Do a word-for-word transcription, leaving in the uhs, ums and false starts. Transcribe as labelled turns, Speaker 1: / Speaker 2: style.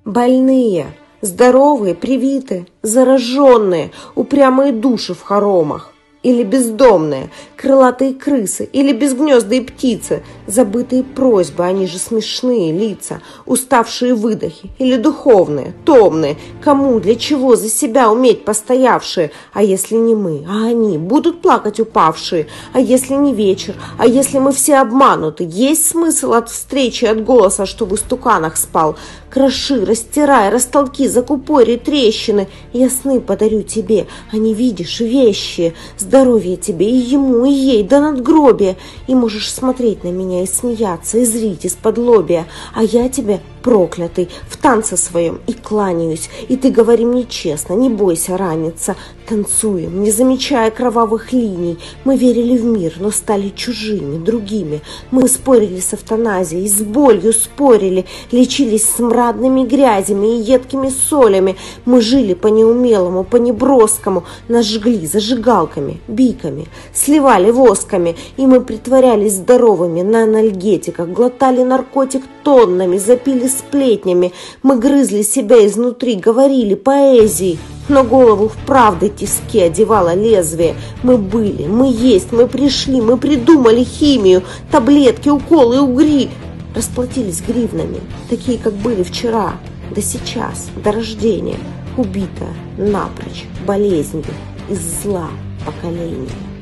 Speaker 1: Больные, здоровые, привитые, зараженные, упрямые души в хоромах. Или бездомные, крылатые крысы, или безгнездые птицы, забытые просьбы, они же смешные лица, уставшие выдохи, или духовные, томные, кому, для чего, за себя уметь постоявшие, а если не мы, а они, будут плакать упавшие, а если не вечер, а если мы все обмануты, есть смысл от встречи, от голоса, что в истуканах спал, кроши, растирай, растолки, закупори трещины, я сны подарю тебе, а не видишь вещи, здоровье тебе и ему, и ей, да надгробие, и можешь смотреть на меня и смеяться, и зрить из-под лобия, а я тебе, проклятый, в танце своем и кланяюсь, и ты говори мне честно, не бойся раниться, танцуем, не замечая кровавых линий, мы верили в мир, но стали чужими, другими, мы спорили с эвтаназией, с болью спорили, лечились смрадными грязями и едкими солями, мы жили по неумелому, по неброскому, нас жгли зажигалками, биками, сливали восками, и мы притворялись здоровыми на анальгетиках, глотали наркотик тоннами, запили сплетнями, мы грызли себя изнутри, говорили поэзией, но голову в правды тиски одевало лезвие. Мы были, мы есть, мы пришли, мы придумали химию, таблетки, уколы, угри, расплатились гривнами, такие, как были вчера, да сейчас, до рождения, убитая напрочь болезнью из зла поколения.